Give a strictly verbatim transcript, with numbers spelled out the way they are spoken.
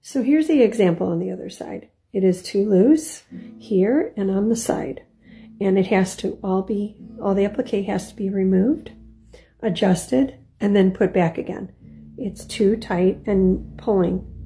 So here's the example on the other side. It is too loose here and on the side. And it has to all be, all the applique has to be removed, adjusted, and then put back again. It's too tight and pulling